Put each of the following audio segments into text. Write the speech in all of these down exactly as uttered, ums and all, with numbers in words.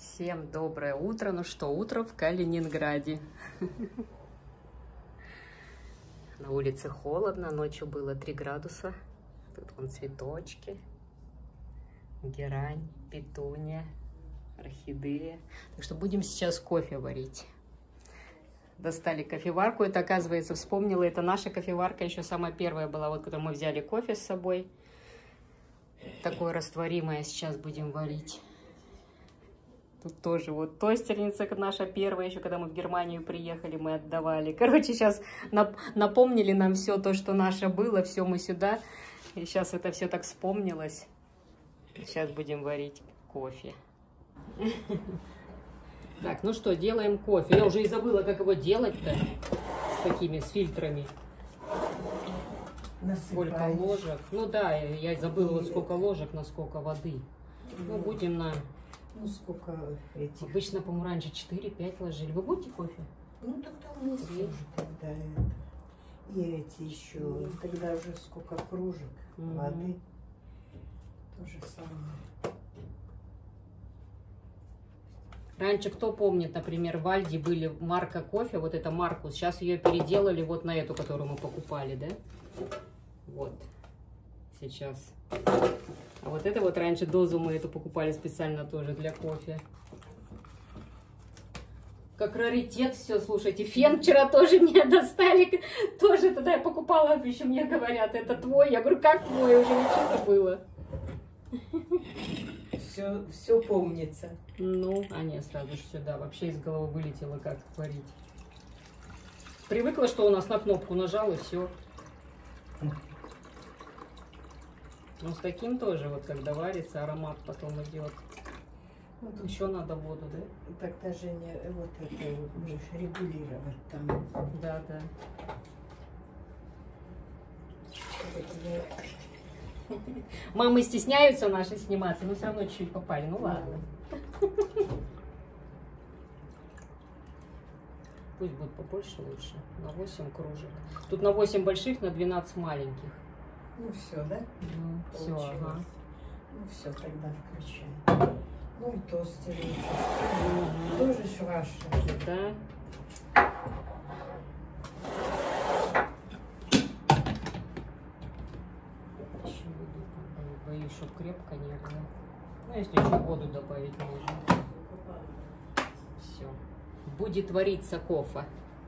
Всем доброе утро. Ну что, утро в Калининграде. На улице холодно, ночью было три градуса. Тут вон цветочки, герань, петуния, орхидея. Так что будем сейчас кофе варить. Достали кофеварку. Это, оказывается, вспомнила, это наша кофеварка, еще самая первая была, вот, когда мы взяли кофе с собой. Такое растворимое сейчас будем варить. Тут тоже вот тостерница наша первая, еще когда мы в Германию приехали, мы отдавали. Короче, сейчас нап напомнили нам все то, что наше было, все мы сюда. И сейчас это все так вспомнилось. Сейчас будем варить кофе. Так, ну что, делаем кофе. Я уже и забыла, как его делать-то с такими, с фильтрами. Насыпаешь. Сколько ложек. Ну да, я забыла, вот сколько ложек, на сколько воды. Ну, будем на... Ну, сколько этих? Обычно, по-моему, раньше четыре-пять ложили. Вы будете кофе? Ну, тогда у нас тоже тогда это. И эти еще. Mm. Тогда уже сколько кружек mm-hmm. воды. То же самое. Раньше, кто помнит, например, в Альде были марка кофе, вот эта Маркус. Сейчас ее переделали вот на эту, которую мы покупали, да? Вот. Сейчас. А вот это вот раньше дозу мы эту покупали специально тоже для кофе. Как раритет все, слушайте. Фен вчера тоже мне достали. Тоже тогда я покупала, еще мне говорят, это твой. Я говорю, как твой? Уже ничего было. Все, все помнится. Ну, а не, сразу же сюда. Вообще из головы вылетело, как творить. Привыкла, что у нас на кнопку нажал и все. Ну, с таким тоже, вот когда варится, аромат потом идет. Ну, тут еще надо воду, да? Так даже не вот это можешь регулировать там. Да, да. Мамы стесняются наши сниматься, но все равно чуть-чуть попали. Ну ладно. Пусть будет побольше лучше. На восемь кружек. Тут на восемь больших, на двенадцать маленьких. Ну все, да? Ну, все, ага. Ну все, тогда включаем. Ну и тостерница. Mm-hmm. Тоже ж ваша. Да. Еще воду добавить. Боюсь, чтобы крепко не было. Ну, если еще воду добавить можно. Все. Будет вариться кофе.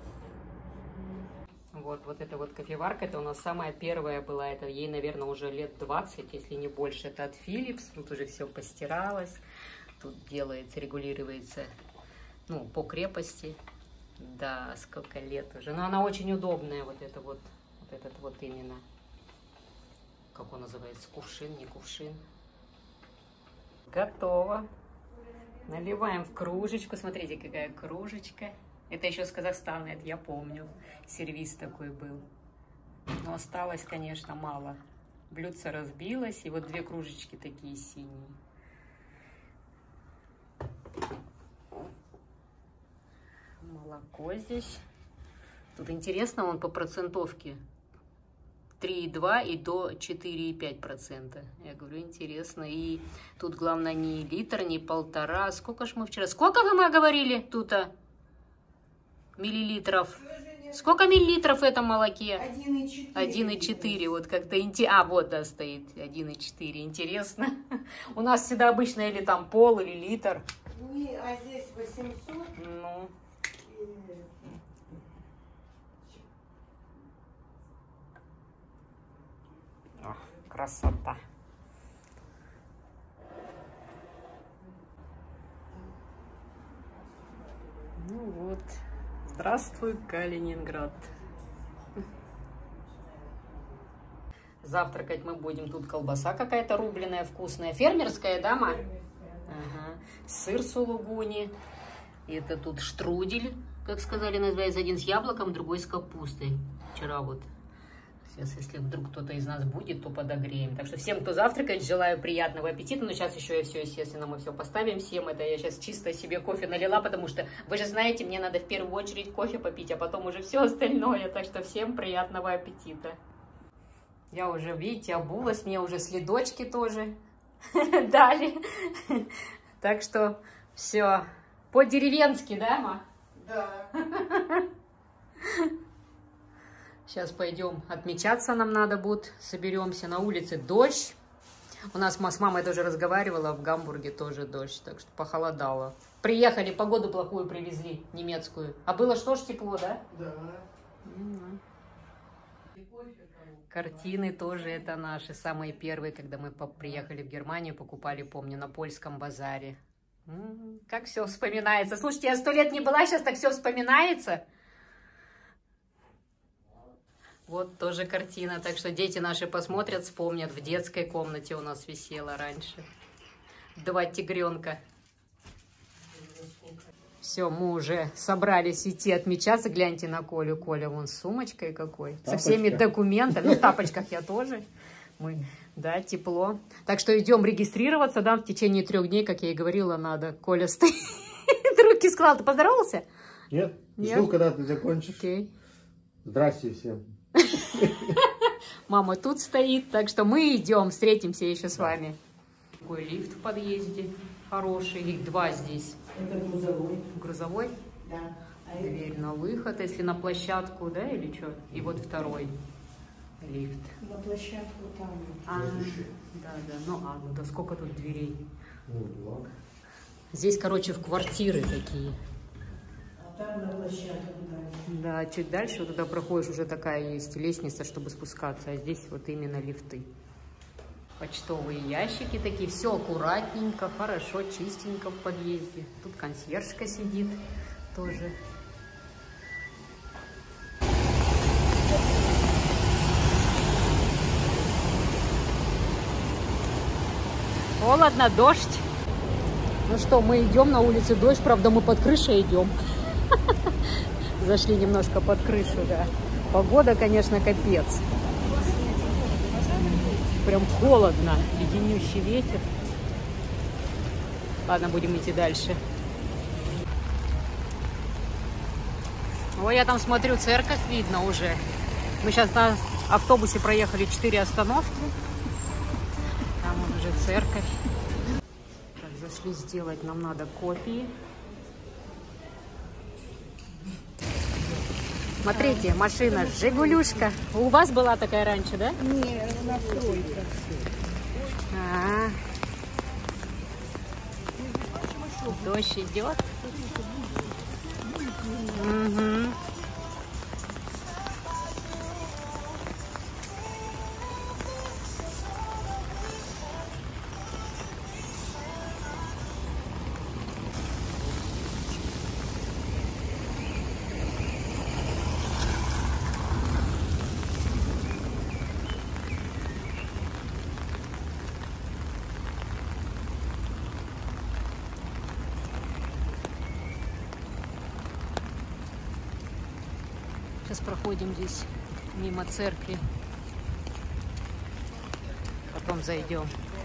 Вот, вот эта вот кофеварка, это у нас самая первая была, это ей, наверное, уже лет двадцать, если не больше. Это от Philips, тут уже все постиралось, тут делается, регулируется, ну, по крепости, да, сколько лет уже. Но она очень удобная, вот это вот, вот этот вот именно, как он называется, кувшин, не кувшин. Готово. Наливаем в кружечку, смотрите, какая кружечка. Это еще с Казахстана, это я помню. Сервиз такой был. Но осталось, конечно, мало. Блюдце разбилось, и вот две кружечки такие синие. Молоко здесь. Тут интересно, он по процентовке. три и два и до четыре и пять процента. Я говорю, интересно. И тут главное не литр, не полтора. Сколько ж мы вчера... Сколько вы говорили тут-то? Миллилитров. Сколько миллилитров в этом молоке? один и четыре. Вот как-то интересно. А, вот, да, стоит один и четыре. Интересно. У нас всегда обычно или там пол, или литр. Не, а здесь восемьсот. Ну. О, красота. Ну вот. Здравствуй, Калининград. Завтракать мы будем. Тут колбаса какая-то рубленая, вкусная. Фермерская, да, ма? Ага. Сыр сулугуни. Это тут штрудель, как сказали, называется. Один с яблоком, другой с капустой. Вчера вот. Сейчас, если вдруг кто-то из нас будет, то подогреем. Так что всем, кто завтракает, желаю приятного аппетита. Но сейчас еще я все, естественно, мы все поставим всем. Это я сейчас чисто себе кофе налила, потому что, вы же знаете, мне надо в первую очередь кофе попить, а потом уже все остальное. Так что всем приятного аппетита. Я уже, видите, обулась, мне уже следочки тоже дали. Так что Все. По-деревенски, да, ма? Да. Сейчас пойдем отмечаться, нам надо будет. Соберемся. На улице дождь. У нас с мамой тоже разговаривала, в Гамбурге тоже дождь, так что похолодало. Приехали, погоду плохую привезли, немецкую. А было что ж тепло, да? Да. Угу. Картины тоже это наши, самые первые, когда мы приехали в Германию, покупали, помню, на польском базаре. М-м, как все вспоминается. Слушайте, я сто лет не была, сейчас так все вспоминается. Вот тоже картина, так что дети наши посмотрят, вспомнят. В детской комнате у нас висела раньше. Два тигренка. Все, мы уже собрались идти отмечаться. Гляньте на Колю. Коля вон с сумочкой какой. Тапочка. Со всеми документами. Ну, в тапочках я тоже. Мы, да, тепло. Так что идем регистрироваться, да, в течение трех дней, как я и говорила, надо. Коля стоит, руки склал. Ты поздоровался? Нет. Жду, когда ты закончишь. Окей. Здрасте всем. Мама тут стоит, так что мы идем, встретимся еще с вами. Такой лифт в подъезде хороший, их два здесь. Это грузовой. Грузовой? Да. А Дверь это... на выход, если на площадку, да, или что? И вот второй лифт. На площадку там. А, да, да, ну, а, ну да сколько тут дверей? Ну, два. Здесь, короче, в квартиры такие. А там на площадку дальше. Да, чуть дальше, вот туда проходишь, уже такая есть лестница, чтобы спускаться, а здесь вот именно лифты. Почтовые ящики такие, все аккуратненько, хорошо, чистенько в подъезде. Тут консьержка сидит тоже. Холодно, дождь. Ну что, мы идем на улице, дождь, правда, мы под крышей идем. Зашли немножко под крышу, да. Погода, конечно, капец. Прям холодно, леденющий ветер. Ладно, будем идти дальше. Ой, я там смотрю, церковь видно уже. Мы сейчас на автобусе проехали четыре остановки. Там уже церковь. Так, зашли сделать, нам надо копии. Смотрите, машина Жигулюшка. У вас была такая раньше, да? Нет, у нас тройка. А -а -а. Дождь идет. Угу. Сейчас проходим здесь мимо церкви. Потом зайдем.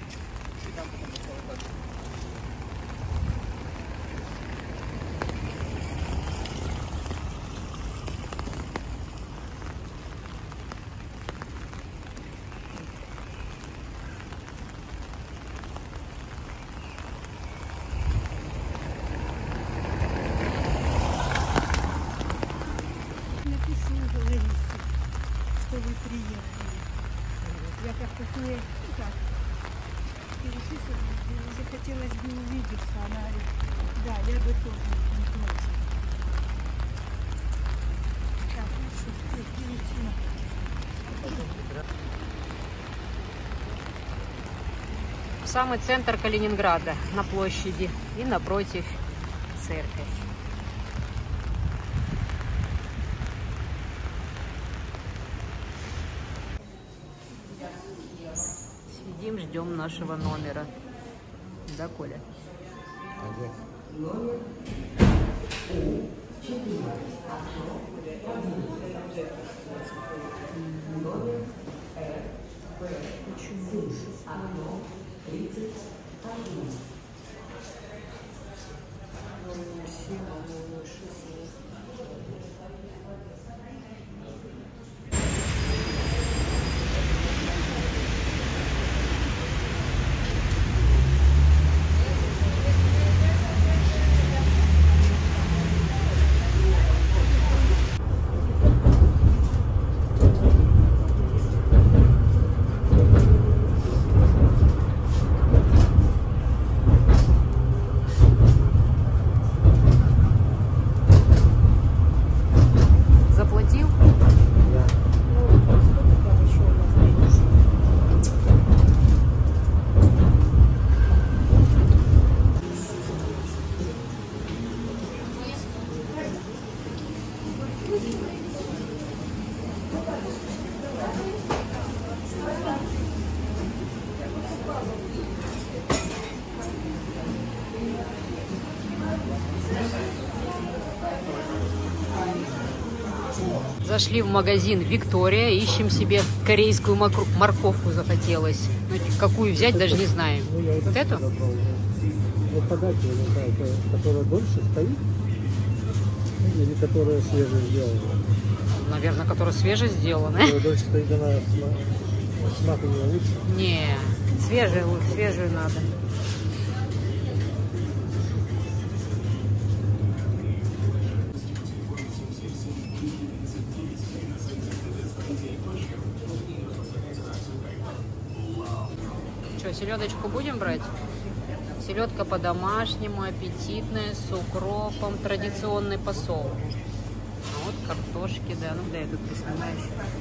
Что вы приехали. Я как-то не так. Уже хотелось бы увидеться. Она говорит, да, я бы тоже не против. Так, лучше перейти. Самый центр Калининграда, на площади, и напротив церковь. Сидим, ждем нашего номера. Да, Коля? Ага. Зашли в магазин Виктория, ищем себе корейскую морковку захотелось. Ну, какую взять, даже не знаем. Ну, я вот эту? Вот подать, которая дольше стоит, или которая свежая сделана? Наверное, которая свежая сделана. Которая дольше стоит, она смак у нее лучше? Не, свежую, свежую надо. Что, селедочку будем брать? Селедка по-домашнему, аппетитная, с укропом, традиционный посол. А вот картошки, да, ну да, я тут поснимаю.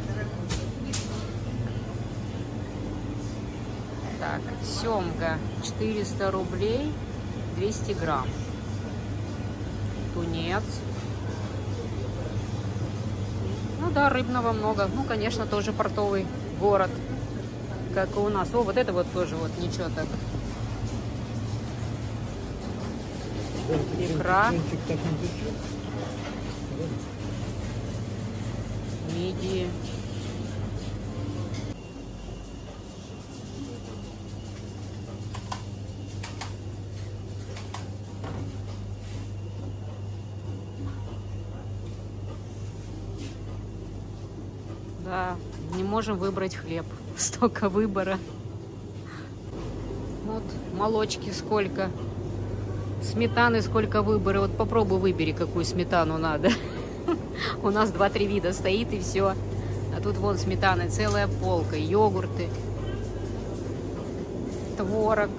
Так, семга четыреста рублей, двести грамм. Тунец. Ну да, рыбного много. Ну, конечно, тоже портовый город, как и у нас. О, вот это вот тоже вот ничего так. Икра. Мидии. Да, не можем выбрать хлеб. Столько выбора. Вот молочки сколько. Сметаны сколько выбора. Вот попробуй выбери, какую сметану надо. У нас два-три вида стоит и все. А тут вон сметаны, целая полка. Йогурты. Творог.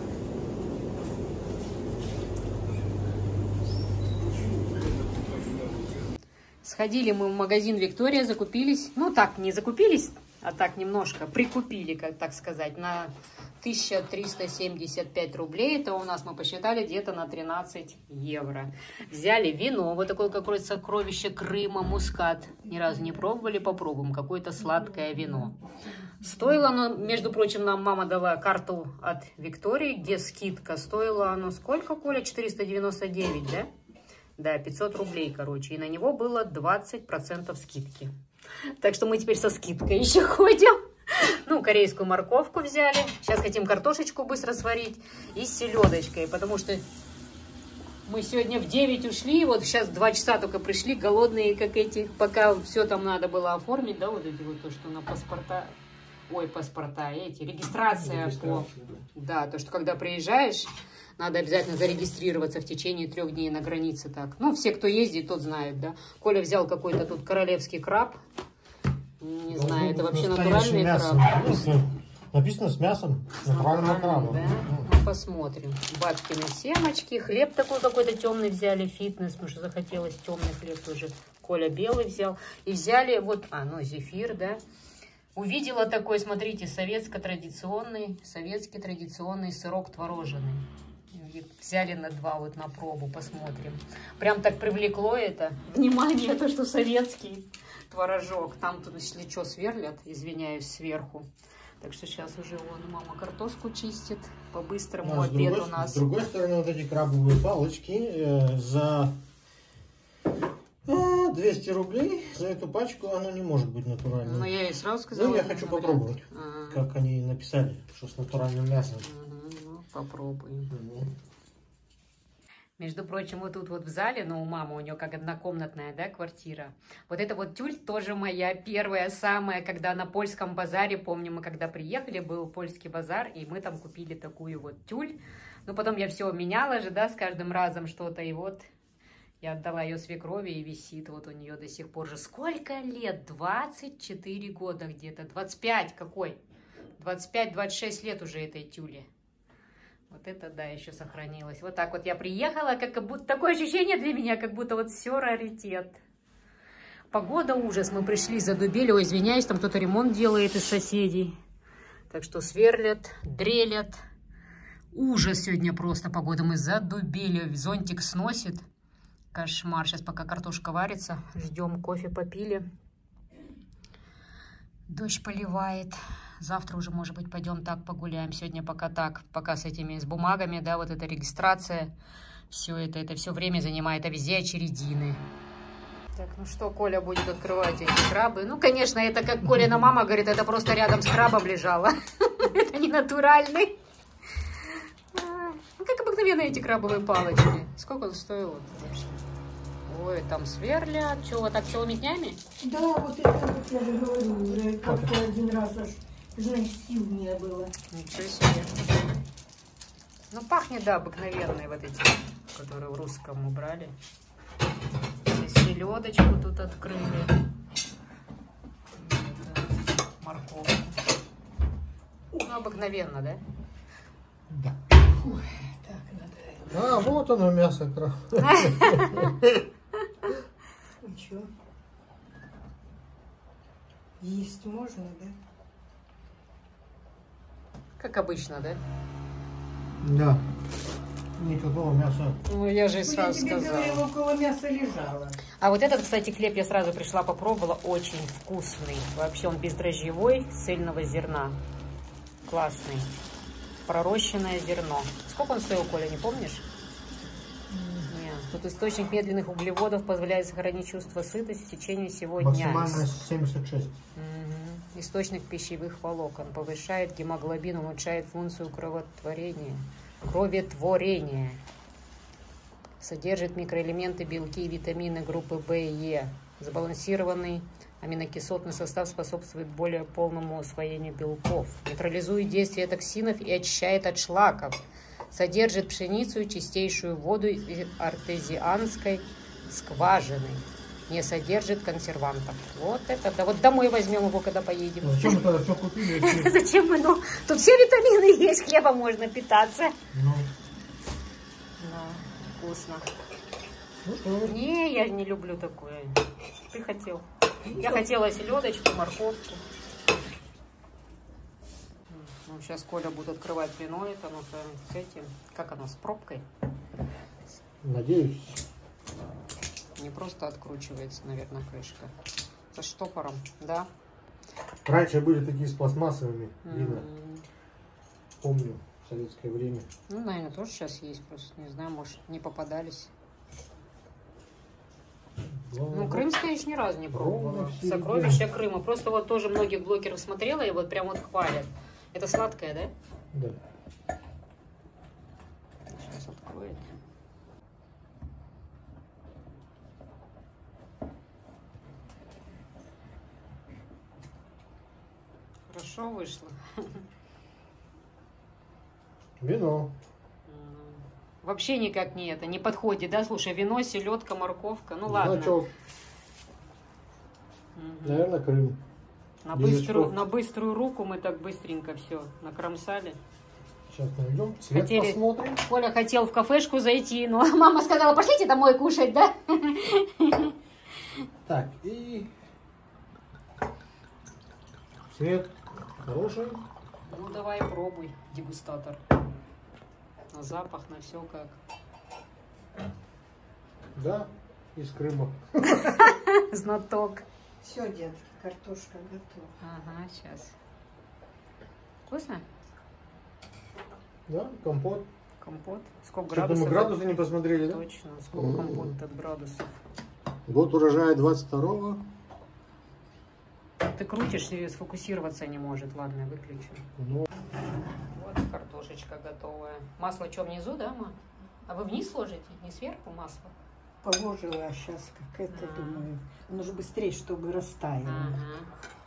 Сходили мы в магазин Виктория, закупились. Ну так, не закупились, а так немножко прикупили, как так сказать, на тысячу триста семьдесят пять рублей. Это у нас, мы посчитали, где-то на тринадцать евро. Взяли вино, вот такое какое-то сокровище Крыма, мускат. Ни разу не пробовали, попробуем. Какое-то сладкое вино. Стоило оно, между прочим, нам мама дала карту от Виктории, где скидка. Стоило оно сколько, Коля? четыреста девяносто девять, да? Да, пятьсот рублей, короче. И на него было двадцать процентов скидки. Так что мы теперь со скидкой еще ходим. Ну, корейскую морковку взяли. Сейчас хотим картошечку быстро сварить. И с селедочкой. Потому что мы сегодня в девять ушли. Вот сейчас два часа только пришли. Голодные, как эти. Пока все там надо было оформить. Да, вот эти вот то, что на паспорта. Ой, паспорта эти. Регистрация. Регистрация по... Да, то, что когда приезжаешь... Надо обязательно зарегистрироваться в течение трех дней на границе. Так. Ну, все, кто ездит, тот знает, да. Коля взял какой-то тут королевский краб. Не ну, знаю, это вообще натуральный краб. Написано с мясом. Натуральный краб. Да? Ну, посмотрим. Бабкины семечки. Хлеб такой какой-то темный взяли. Фитнес, потому что захотелось темный хлеб тоже. Коля белый взял. И взяли вот, а, ну, зефир, да. Увидела такой, смотрите, советско-традиционный, советский традиционный сырок творожный. Взяли на два, вот на пробу, посмотрим. Прям так привлекло это внимание, то, что советский творожок. Там тут, если что, сверлят, извиняюсь, сверху. Так что сейчас уже вон мама картошку чистит. По-быстрому обед другой, у нас. С другой стороны, вот эти крабовые палочки э, за э, двести рублей. За эту пачку оно не может быть натуральным. Но я ей сразу сказала. Ну, я хочу попробовать, а -а -а. как они написали, что с натуральным мясом. Попробуем. Угу. Между прочим, вот тут вот в зале, но у мамы, у нее как однокомнатная, да, квартира. Вот эта вот тюль тоже моя первая, самая, когда на польском базаре, помню, мы когда приехали, был польский базар, и мы там купили такую вот тюль. Но потом я все меняла же, да, с каждым разом что-то, и вот я отдала ее свекрови, и висит вот у нее до сих пор же. Сколько лет? двадцать четыре года где-то, двадцать пять какой? двадцать пять двадцать шесть лет уже этой тюли. Вот это, да, еще сохранилось. Вот так вот я приехала, как будто такое ощущение для меня, как будто вот все раритет. Погода ужас. Мы пришли, задубели. Ой, извиняюсь, там кто-то ремонт делает из соседей. Так что сверлят, дрелят. Ужас сегодня просто погода. Мы задубели. Зонтик сносит. Кошмар. Сейчас пока картошка варится. Ждем, кофе попили. Дождь поливает. Завтра уже, может быть, пойдем так погуляем. Сегодня пока так, пока с этими, с бумагами, да, вот эта регистрация. Все это, это все время занимает, а везде очередины. Так, ну что, Коля будет открывать эти крабы. Ну, конечно, это как Колина мама говорит, это просто рядом с крабом лежало. Это не натуральный. Ну, как обыкновенно эти крабовые палочки. Сколько он стоил вообще? Ой, там сверлят. Что, вот так целыми днями? Да, вот это вот я же говорю, уже как-то один раз аж, знаешь, сил не было. Ничего себе. Ну, пахнет, да, обыкновенные вот эти, которые в русском убрали. Селедочку тут открыли. Морковку. Ну, обыкновенно, да? Да. Ой, так надо. А, вот оно мясо. Ну что? Есть можно, да? Как обычно, да? Да. Никакого мяса. Ну, я же и Ну, сразу я тебе сказала. говорила, около мяса лежало. А вот этот, кстати, хлеб я сразу пришла, попробовала. Очень вкусный. Вообще он бездрожжевой, с цельного зерна. Классный. Пророщенное зерно. Сколько он стоил, Коля, не помнишь? Нет. Тут источник медленных углеводов позволяет сохранить чувство сытости в течение всего дня. Максимально семьдесят шесть. Угу. Источник пищевых волокон. Повышает гемоглобин, улучшает функцию кровотворения. Кроветворения. Содержит микроэлементы, белки и витамины группы В и Е. Сбалансированный аминокислотный состав способствует более полному усвоению белков. Нейтрализует действие токсинов и очищает от шлаков. Содержит пшеницу, чистейшую воду из артезианской скважины. Не содержит консервантов. Вот это, да. Вот домой возьмем его, когда поедем. Ну, зачем мы тогда все купили? Если... Зачем мы? Ну, тут все витамины есть, хлебом можно питаться. Ну, Да, вкусно. ну что? Не, я не люблю такое. Ты хотел. Я хотела селедочку, морковку. Ну, сейчас Коля будет открывать вино. Это, ну, с этим. Как оно, с пробкой? Надеюсь. Не просто откручивается, наверное, крышка. Со штопором, да? Раньше были такие с пластмассовыми вина. М. Помню, в советское время. Ну, наверное, тоже сейчас есть. Просто, не знаю, может, не попадались. Главное, Ну, крымское еще ни разу не пробовала. ровно в середине. Сокровища Крыма. Просто вот тоже многих блогеров смотрела и вот прям вот хвалят. Это сладкое, да? Да. Сейчас откроет. Хорошо вышло. Вино. Вообще никак не это, не подходит, да? Слушай, вино, селедка, морковка. Ну ладно. Значок. Мгм. Наверное, Крым. На без быструю, очков. на быструю руку мы так быстренько все накромсали. Сейчас найдем. Цвет Хотели- посмотрим. Коля хотел в кафешку зайти, но мама сказала, пошлите домой кушать, да? Так, и цвет хороший. Ну давай пробуй, дегустатор. На запах, на все как. Да, из Крыма. Знаток. Все, детки, картошка готова. Ага, сейчас. Вкусно? Да, компот. Компот. Сколько Что-то градусов? мы градусы не посмотрели, да? Точно. Сколько компот от градусов? Год урожая двадцать второго. Ты крутишь и сфокусироваться не может. Ладно, выключу. Ну, Вот картошечка готовая. Масло что, внизу, да, ма? А вы вниз ложите? Не сверху масло? Положила, а сейчас как это, А. думаю. Оно же быстрее, чтобы растаяло. Ага.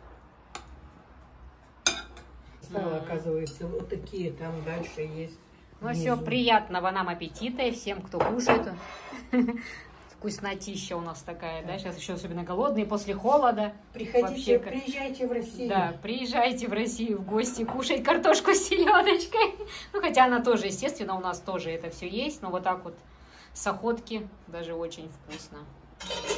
Стало, Мгм. оказывается, вот такие там дальше есть. Ну внизу. все, приятного нам аппетита и всем, кто кушает. Вкуснотища у нас такая, да? Сейчас еще особенно голодные после холода. Приходите, Вообще как- приезжайте в Россию. Да, приезжайте в Россию в гости кушать картошку с селедочкой. Ну, хотя она тоже, естественно, у нас тоже это все есть, но вот так вот с охотки даже очень вкусно.